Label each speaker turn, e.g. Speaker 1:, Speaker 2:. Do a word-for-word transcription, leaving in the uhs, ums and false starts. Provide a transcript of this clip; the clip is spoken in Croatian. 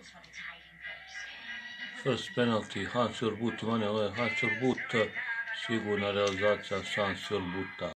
Speaker 1: First penalty, Hans Urbuta, mane, ovo je Hans Urbuta, sigurna realizacija Sans Urbuta.